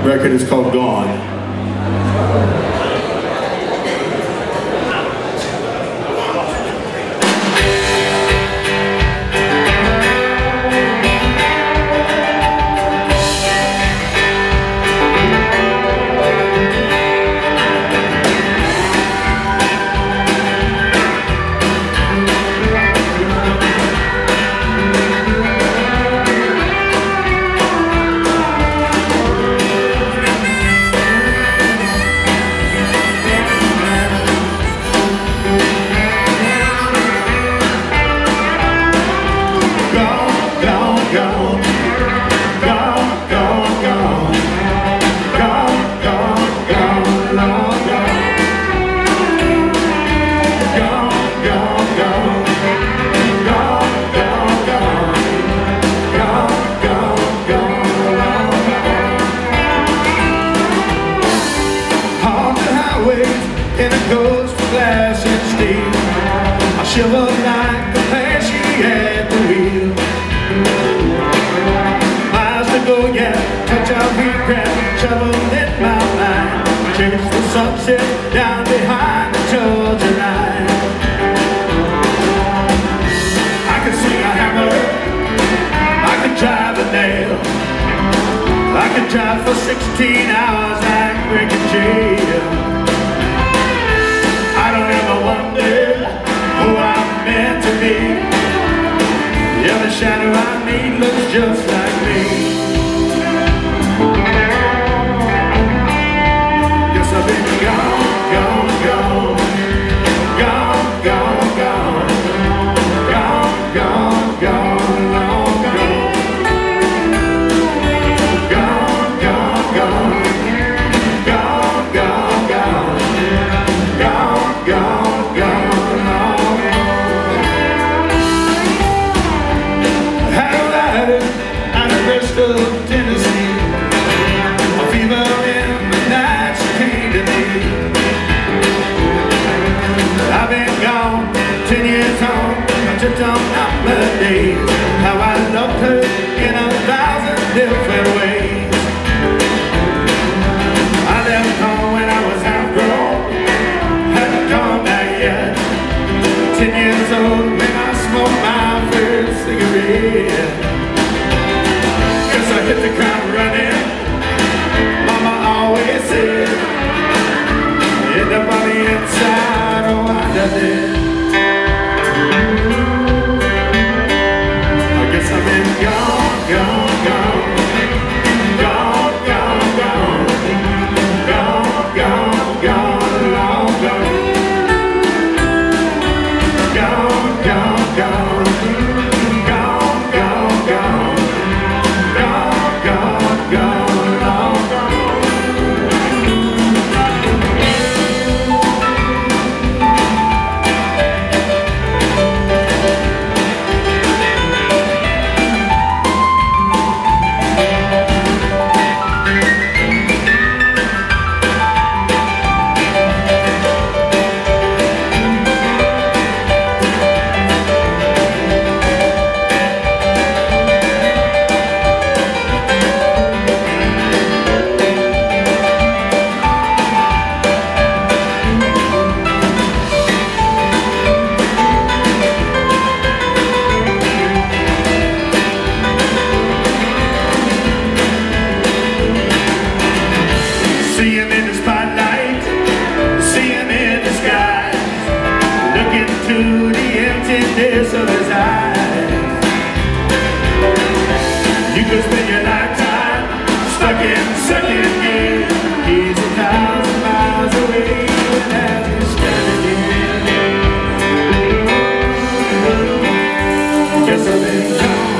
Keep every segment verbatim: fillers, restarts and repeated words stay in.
record is called Gone. In a ghost of glass and steel, I shiver like the past she at the wheel. Miles to go yet, touch our feet, grab shovel in my mind, chase the sunset down behind the Georgia line. I can swing a hammer, I can drive a nail, I can drive for sixteen hours like breaking jail. Yeah, the shadow I need looks just like me. Yes, I've been gone, gone, gone, gone, gone, gone, gone, gone, gone, long gone, gone, gone, gone, gone, gone, gone, gone, gone, gone. Of Tennessee, a fever in the night she came to me. I've been gone ten years on, I just don't number days. How I loved her in a thousand different ways. I left home when I was half grown, hadn't come back yet. Ten years old when I smoked my first cigarette. I hit the ground running, Mama always said, end up on the inside, oh I done it. I guess I've been gone, gone, gone, gone, gone, gone, gone, gone, gone, long gone, gone, gone, gone, gone, gone, gone. See him in the spotlight, see him in the sky, look into the emptiness of his eyes. You could spend your lifetime stuck in second gear. He's a thousand miles away without his standing here. Guess I've been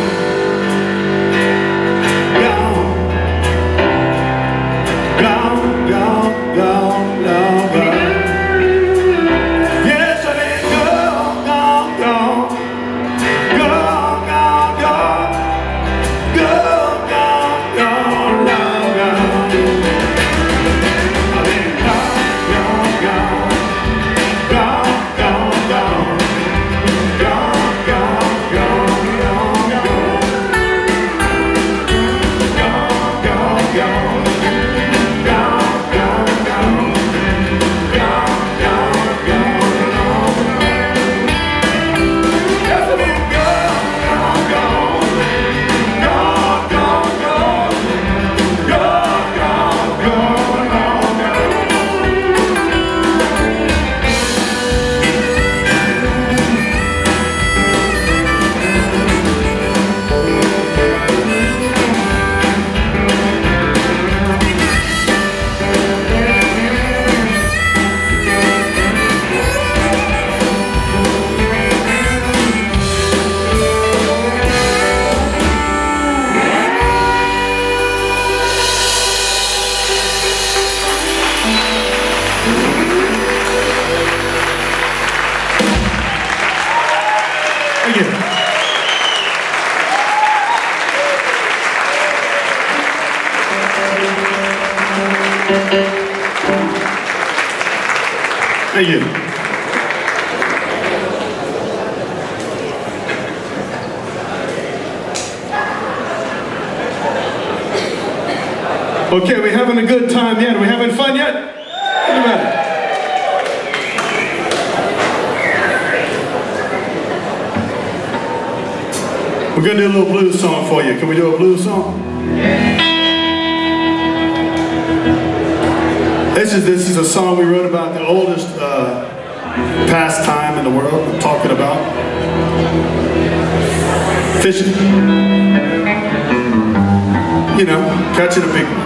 gone, gone, gone, gone, long gone. Yes, I've been gone, gone, gone, gone, gone, gone, gone, gone, gone, long gone. I've been gone, gone. Thank you. Okay, we having a good time yet? Are we having fun yet? Everybody. We're gonna do a little blues song for you. Can we do a blues song? This is this is a song we wrote about the oldest uh, pastime in the world. I'm talking about fishing. You know, catching a big one.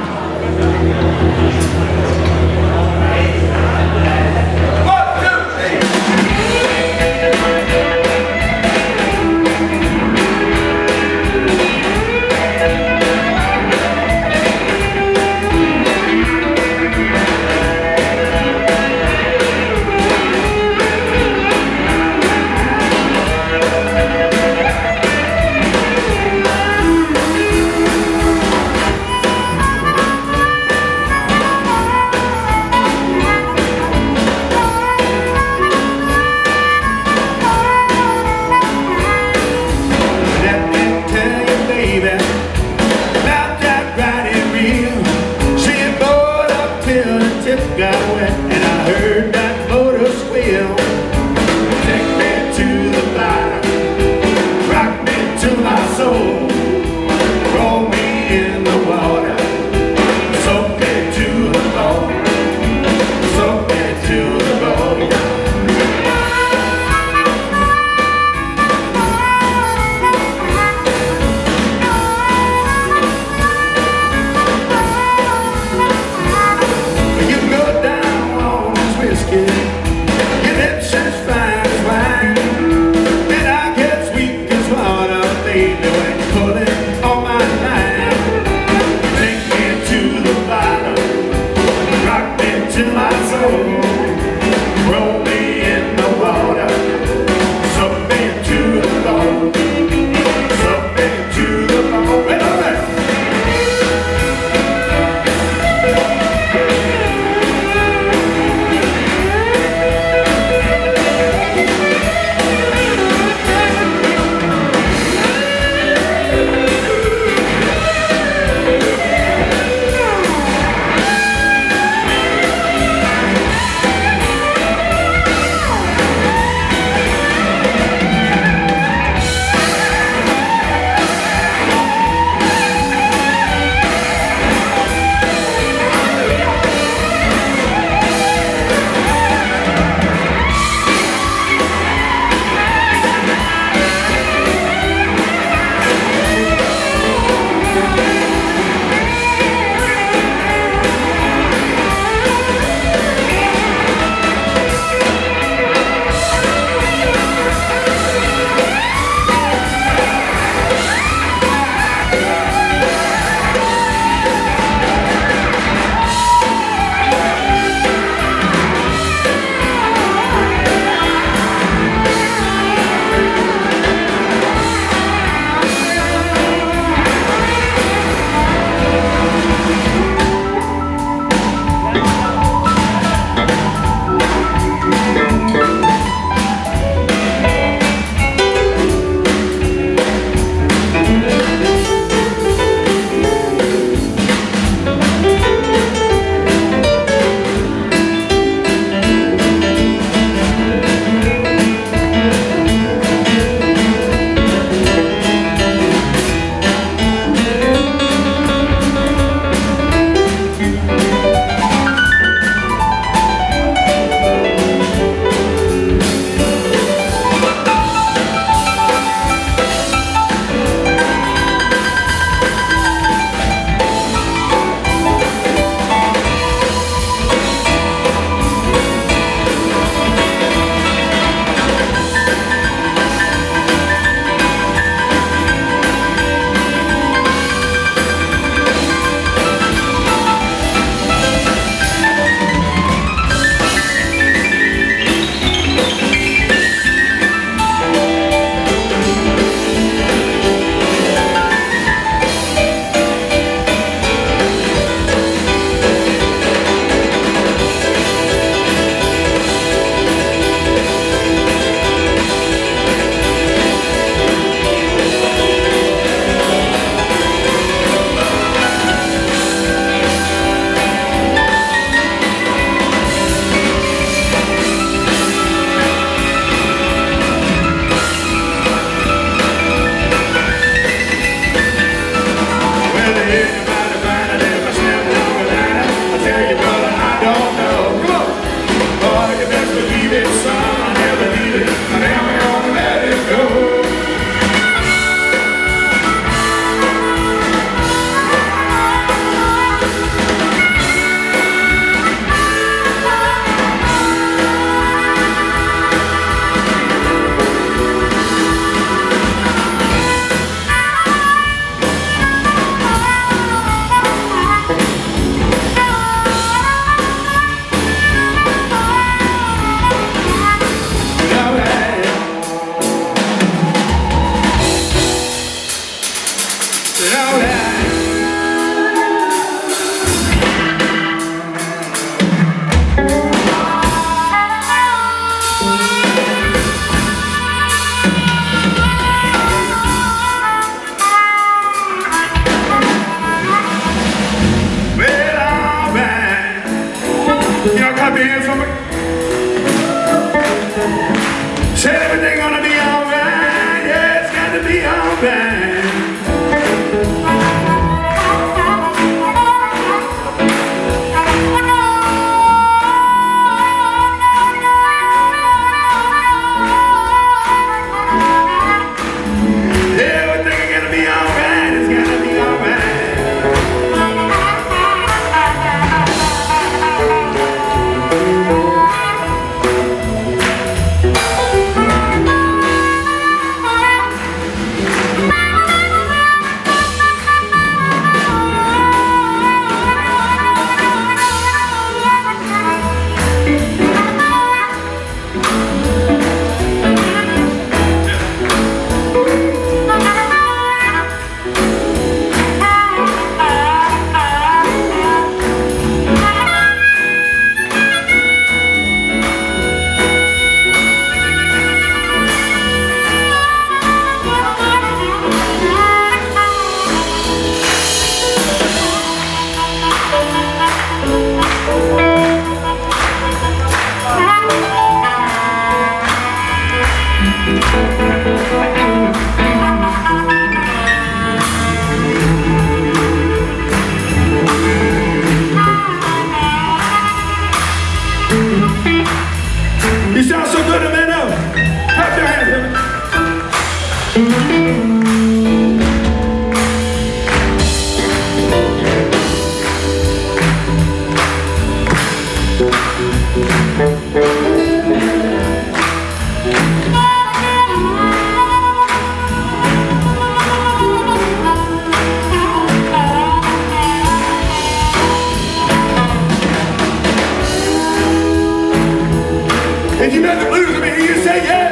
If you know the blues, let me hear you say yeah.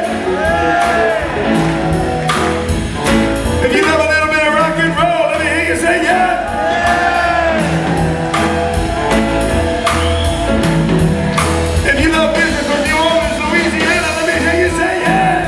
If you love a little bit of rock and roll, let me hear you say yeah. If you love music from New Orleans, Louisiana, let me hear you say yeah.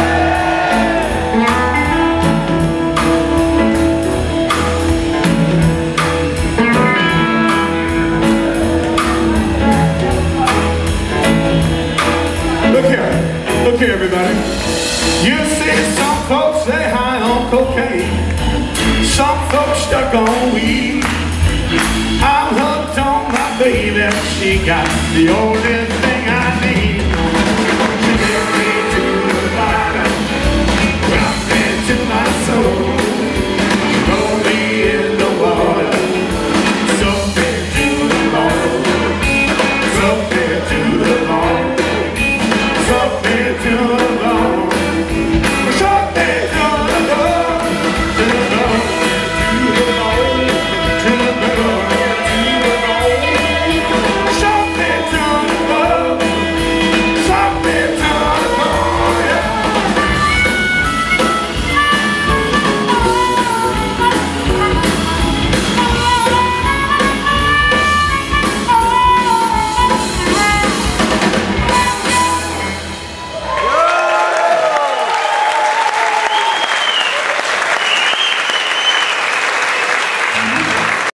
Look here, look here everybody. You see some folks say high on cocaine, some folks stuck on weed. I'm hooked on my baby, she got the only thing I